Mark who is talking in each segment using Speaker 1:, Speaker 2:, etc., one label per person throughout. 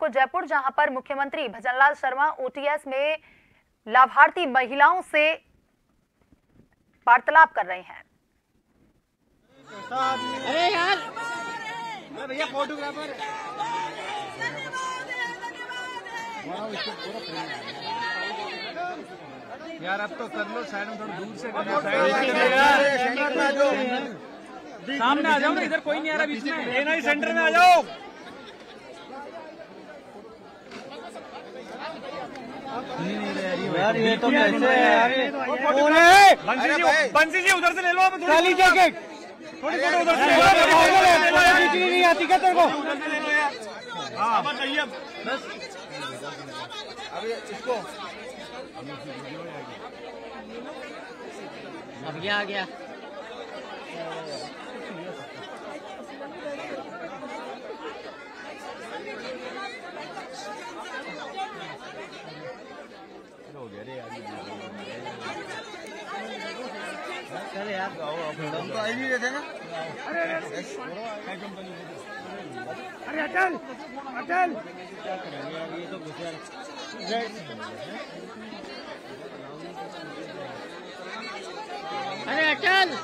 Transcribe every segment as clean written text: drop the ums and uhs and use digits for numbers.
Speaker 1: आपको जयपुर, जहां पर मुख्यमंत्री भजनलाल शर्मा ओटीएस में लाभार्थी महिलाओं से वार्तालाप कर रहे हैं।
Speaker 2: अरे यार, भैया फोटोग्राफर यार, अब तो कर लो साइड में, थोड़ा दूर से सामने आ जाओ ना, इधर कोई नहीं आ रहा बीच में, ये नहीं सेंटर में आ जाओ। यार ये तो कैसे है? बंसी जी उधर से ले लो, खाली जैकेट थोड़ी फोटो उधर से नहीं आती क्या तेरे को? हाँ बताइए बस, अभी इसको अब ये आ गया। चल यार, हम तो आई नहीं रहे थे ना। अरे अटल अटल, क्या करेंगे यार, ये तो अरे अटल,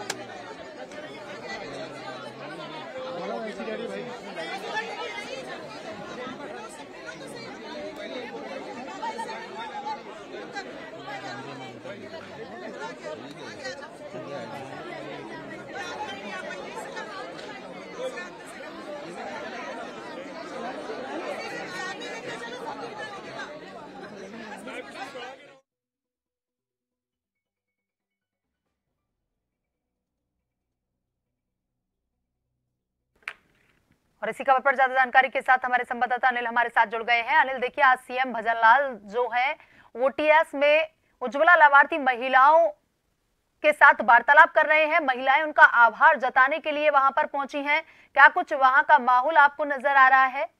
Speaker 1: और इसी खबर पर ज्यादा जानकारी के साथ हमारे संवाददाता अनिल हमारे साथ जुड़ गए हैं। अनिल, देखिए, आज सीएम भजनलाल जो है ओटीएस में उज्ज्वला लाभार्थी महिलाओं के साथ वार्तालाप कर रहे हैं। महिलाएं उनका आभार जताने के लिए वहां पर पहुंची हैं। क्या कुछ वहां का माहौल आपको नजर आ रहा है?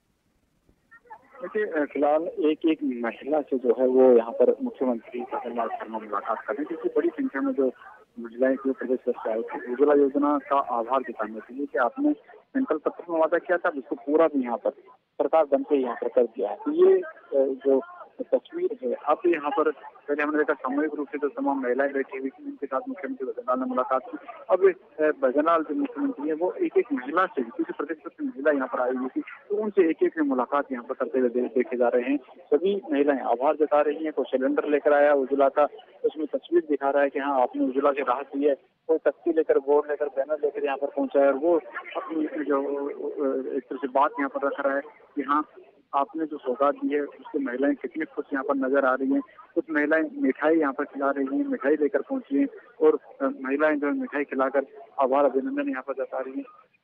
Speaker 3: देखिए, फिलहाल एक महिला से जो है वो यहाँ पर मुख्यमंत्री भजनलाल शर्मा मुलाकात कर रहे हैं, क्योंकि बड़ी संख्या में जो महिलाएं जो प्रदेश से आई थी उज्ज्वला योजना का आभार जताने के लिए कि आपने संकल्प पत्र में वादा किया था, उसको पूरा भी यहाँ पर सरकार बनते ही यहाँ पर कर दिया है। तो ये जो तस्वीर है, अब यहाँ पर पहले हमने देखा सामूहिक रूप से जो तमाम महिलाएं बैठी हुई थी, उनके साथ मुख्यमंत्री भजनलाल ने मुलाकात की। अब भजनलाल जो मुख्यमंत्री है वो एक महिला से, क्योंकि प्रदेश से महिला यहाँ पर आई हुई थी, तो उनसे एक मुलाकात यहाँ पर करते हुए देखे जा रहे हैं। सभी महिलाएं आभार जता रही हैं। कोई सिलेंडर लेकर आया उज्ज्वला का, उसमें तस्वीर दिखा रहा है कि हाँ आपने उज्ज्वला की राहत दी है। कोई तख्ती लेकर, बोर्ड लेकर, बैनर लेकर यहाँ पर पहुंचा है और वो अपनी जो एक तरह से बात यहाँ पर रख रहा है कि हाँ आपने जो सौगात दी है उससे महिलाएं कितनी खुश यहाँ पर नजर आ रही हैं। कुछ महिलाएं मिठाई यहाँ पर खिला रही हैं, मिठाई लेकर पहुंची हैं और महिलाएं जो मिठाई खिलाकर आभार अभिनंदन यहाँ पर जता रही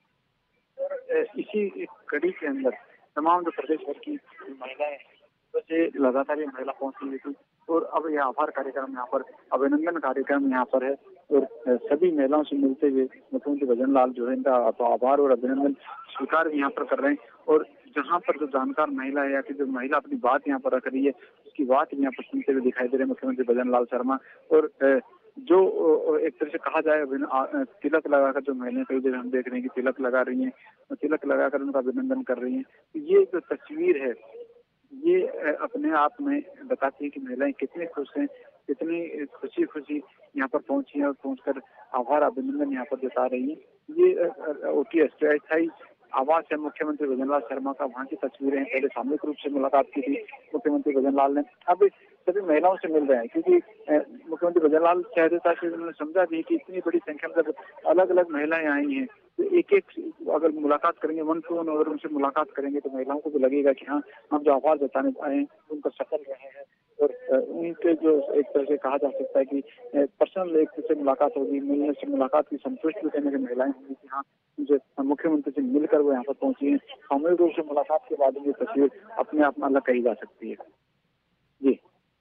Speaker 3: हैं। इसी कड़ी के अंदर तमाम जो प्रदेश भर की महिलाएं से लगातार ये महिला पहुंच रही थी और अब यह आभार कार्यक्रम यहाँ पर, अभिनंदन कार्यक्रम यहाँ पर है और सभी महिलाओं से मिलते हुए मुख्यमंत्री भजनलाल जो है इनका आभार और अभिनंदन स्वीकार भी यहाँ पर कर रहे हैं। और जहाँ पर जो जानकार महिला है या कि जो महिला अपनी बात यहाँ पर रख रही है उसकी बात यहाँ पर सुनते हुए दिखाई दे रहे हैं मुख्यमंत्री भजनलाल शर्मा। और जो एक तरह से कहा जाए तिलक लगाकर जो महिलाएं कई जगह हम देख रहे हैं कि तिलक लगा रही हैं, तिलक लगाकर उनका अभिनंदन कर रही हैं। ये जो तस्वीर है ये अपने आप में बताती है कि महिलाएं कितनी खुश हैं, कितनी खुशी यहाँ पर पहुंची हैं और पहुंचकर आभार अभिनंदन यहाँ पर जता रही हैं। ये ओटीएस अस्थायी आवास है मुख्यमंत्री भजनलाल शर्मा का, वहाँ की तस्वीरें हैं। पहले सामूहिक रूप से मुलाकात की थी मुख्यमंत्री भजनलाल ने, अब सभी महिलाओं से मिल रहे हैं क्योंकि मुख्यमंत्री भजनलाल सहजता से उन्होंने समझा भी कि इतनी बड़ी संख्या में जब अलग अलग महिलाएं आई हैं तो एक अगर मुलाकात करेंगे, वन टू वन अगर उनसे मुलाकात करेंगे तो महिलाओं को भी लगेगा कि हाँ हम जो आभार जताने आए हैं उनको सफल रहे हैं। और उनके जो एक तरह से कहा जा सकता है कि पर्सनल एक तरह से मुलाकात होगी, मिलने से मुलाकात की संतुष्टि देने की महिलाएं होंगी कि हाँ मुझे मुख्यमंत्री से मिलकर वो यहाँ पर पहुंची है। सामूहिक रूप से मुलाकात के बाद ये तस्वीर अपने आप में अलग कही जा सकती है। जी,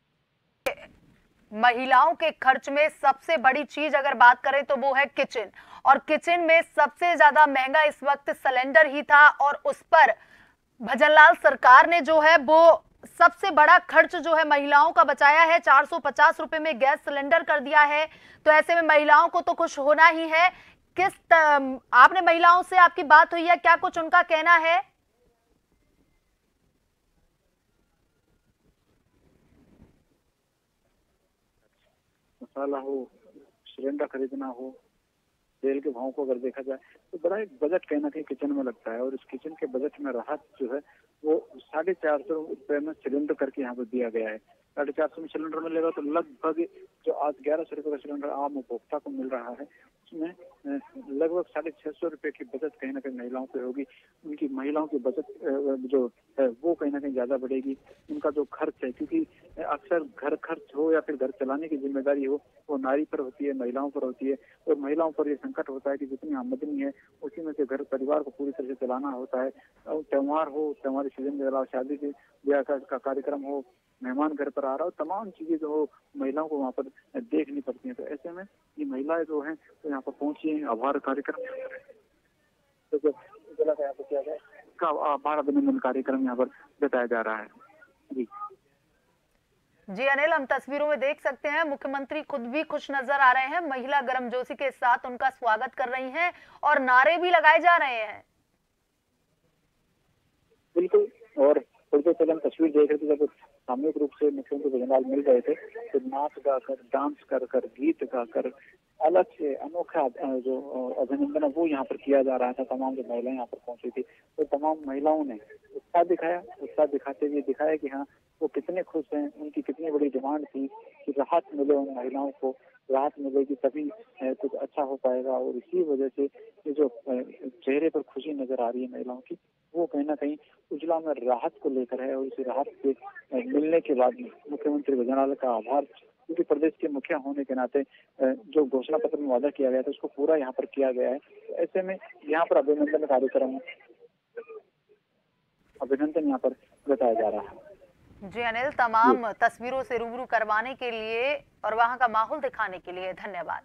Speaker 1: महिलाओं के खर्च में सबसे बड़ी चीज अगर बात करें तो वो है किचन, और किचन में सबसे ज्यादा महंगा इस वक्त सिलेंडर ही था और उस पर भजनलाल सरकार ने जो है वो सबसे बड़ा खर्च जो है महिलाओं का बचाया है। 450 रुपए में गैस सिलेंडर कर दिया है। तो ऐसे में महिलाओं को तो खुश होना ही है। आपने महिलाओं से आपकी बात हुई है, क्या कुछ उनका कहना है?
Speaker 3: मसाला हो, सिलेंडर खरीदना हो, तेल के भाव को अगर देखा जाए तो बड़ा एक बजट कहीं ना कहीं किचन में लगता है। और इस किचन के बजट में राहत जो है वो 450 रुपए में सिलेंडर करके यहाँ पर दिया गया है। 450 में सिलेंडर मिलेगा तो लगभग जो आज 1100 रुपए का सिलेंडर आम उपभोक्ता को मिल रहा है उसमें लगभग 650 रुपए की बचत कहीं ना कहीं महिलाओं पे होगी। उनकी महिलाओं की बचत जो है वो कहीं ना कहीं ज्यादा बढ़ेगी। उनका जो खर्च है, क्योंकि अक्सर घर खर्च हो या फिर घर चलाने की जिम्मेदारी हो वो नारी पर होती है, महिलाओं पर होती है। और महिलाओं पर ये संकट होता है कि जितनी आमदनी है उसी में से घर परिवार को पूरी तरह से चलाना होता है। और त्योहार हो, त्योहारी सीजन के अलावा शादी के ब्याह का कार्यक्रम हो, मेहमान घर पर आ रहा हो, तमाम चीजें जो हो महिलाओं को वहाँ पर देखनी पड़ती हैं। तो ऐसे में ये महिलाएं जो हैं तो यहाँ पर पहुंची हैं आभार कार्यक्रम तो जिला का यहाँ पर किया गया का आभार अभिनंदन कार्यक्रम यहाँ पर बताया जा रहा है।
Speaker 1: जी अनिल, हम तस्वीरों में देख सकते हैं मुख्यमंत्री खुद भी खुश नजर आ रहे हैं। महिला गर्मजोशी के साथ उनका स्वागत कर रही हैं और नारे भी लगाए जा रहे हैं।
Speaker 3: बिल्कुल, और थोड़ी देर पहले हम तस्वीर देख रहे थे जब सामूहिक रूप से मुख्यमंत्री भजनलाल मिल रहे थे तो नाच गाकर, डांस कर कर, गीत गाकर अलग से अनोखा जो अभिनंदन है वो यहाँ पर किया जा रहा था। तमाम जो महिलाएं यहाँ पर पहुंची थी तो तमाम महिलाओं ने उत्साह दिखाया। उत्साह दिखाते हुए दिखाया कि हाँ वो कितने खुश हैं, उनकी कितनी बड़ी डिमांड थी कि राहत मिले उन महिलाओं को, राहत मिलेगी तभी कुछ अच्छा हो पाएगा। और इसी वजह से ये जो चेहरे पर खुशी नजर आ रही है महिलाओं की वो कहीं ना कहीं उजला में राहत को लेकर है। और इस राहत के मिलने के बाद मुख्यमंत्री भजनलाल का आभार, क्योंकि प्रदेश के मुखिया होने के नाते जो घोषणा पत्र में वादा किया गया था उसको पूरा यहाँ पर किया गया है। तो ऐसे में यहाँ पर अभिनंदन कार्यक्रम, अभिनंदन यहाँ पर बताया जा रहा है।
Speaker 1: जी अनिल, तमाम तस्वीरों से रूबरू करवाने के लिए और वहां का माहौल दिखाने के लिए धन्यवाद।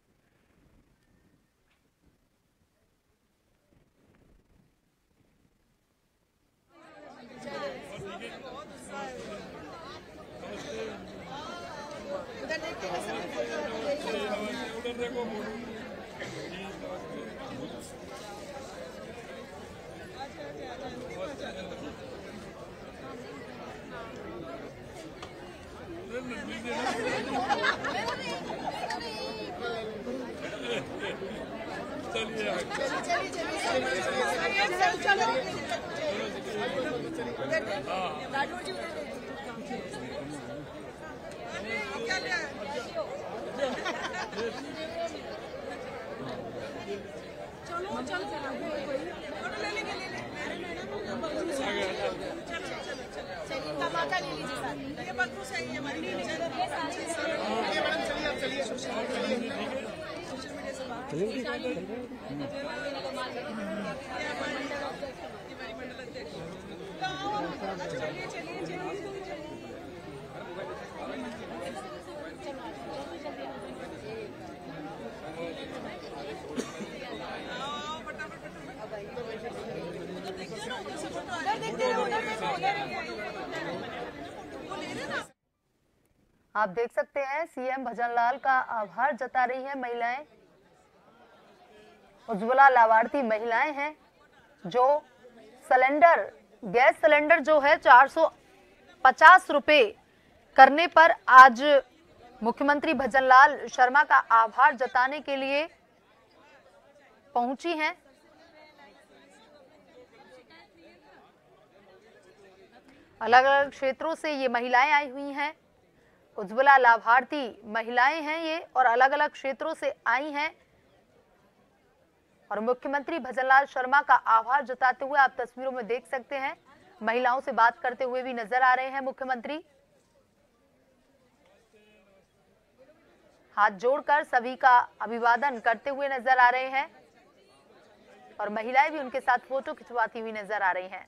Speaker 1: आप देख सकते हैं सीएम भजनलाल का आभार जता रही है महिलाएं। उज्ज्वला लाभार्थी महिलाएं हैं जो सिलेंडर, गैस सिलेंडर जो है 450 रुपए करने पर आज मुख्यमंत्री भजनलाल शर्मा का आभार जताने के लिए पहुंची हैं। अलग अलग क्षेत्रों से ये महिलाएं आई हुई हैं। उज्ज्वला लाभार्थी महिलाएं हैं ये और अलग अलग क्षेत्रों से आई हैं और मुख्यमंत्री भजनलाल शर्मा का आभार जताते हुए आप तस्वीरों में देख सकते हैं। महिलाओं से बात करते हुए भी नजर आ रहे हैं मुख्यमंत्री। हाथ जोड़कर सभी का अभिवादन करते हुए नजर आ रहे हैं और महिलाएं भी उनके साथ फोटो खिंचवाती हुई नजर आ रही हैं।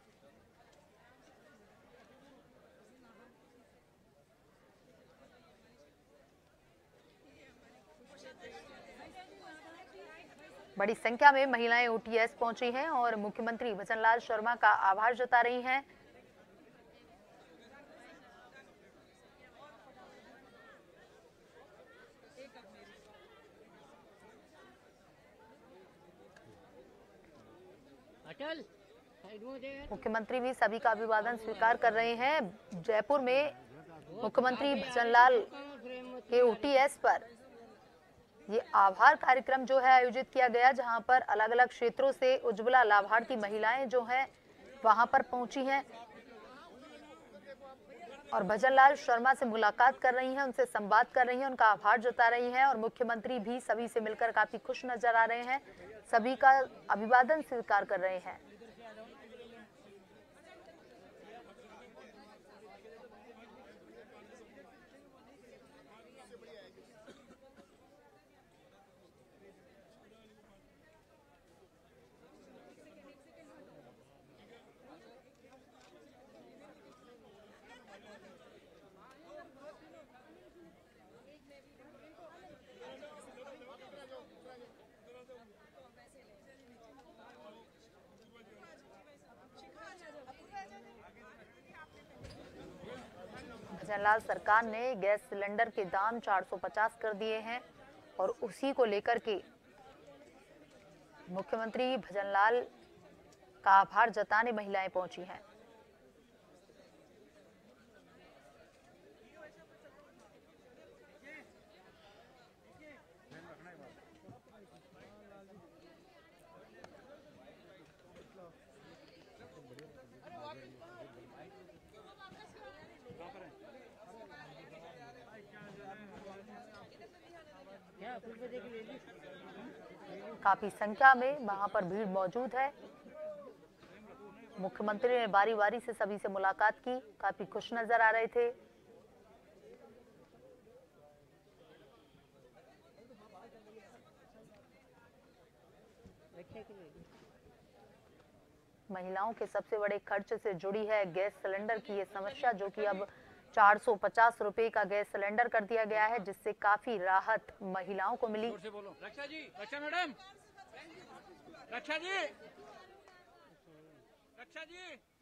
Speaker 1: बड़ी संख्या में महिलाएं ओटीएस पहुंची हैं और मुख्यमंत्री भजनलाल शर्मा का आभार जता रही हैं। मुख्यमंत्री भी सभी का अभिवादन स्वीकार कर रहे हैं। जयपुर में मुख्यमंत्री भजनलाल के OTS पर ये आभार कार्यक्रम जो है आयोजित किया गया, जहां पर अलग अलग क्षेत्रों से उज्ज्वला लाभार्थी महिलाएं जो हैं वहां पर पहुंची हैं और भजनलाल शर्मा से मुलाकात कर रही हैं, उनसे संवाद कर रही हैं, उनका आभार जता रही हैं और मुख्यमंत्री भी सभी से मिलकर काफी खुश नजर आ रहे हैं, सभी का अभिवादन स्वीकार कर रहे हैं। भजनलाल सरकार ने गैस सिलेंडर के दाम 450 कर दिए हैं और उसी को लेकर के मुख्यमंत्री भजनलाल का आभार जताने महिलाएं पहुंची हैं। काफी संख्या में वहां पर भीड़ मौजूद है। मुख्यमंत्री ने बारी बारी से सभी से मुलाकात की, काफी खुश नजर आ रहे थे। महिलाओं के सबसे बड़े खर्च से जुड़ी है गैस सिलेंडर की ये समस्या, जो कि अब 450 रुपए का गैस सिलेंडर कर दिया गया है, जिससे काफी राहत महिलाओं को मिली।
Speaker 2: रक्षा जी, रक्षा मैडम, रक्षा जी, रक्षा जी।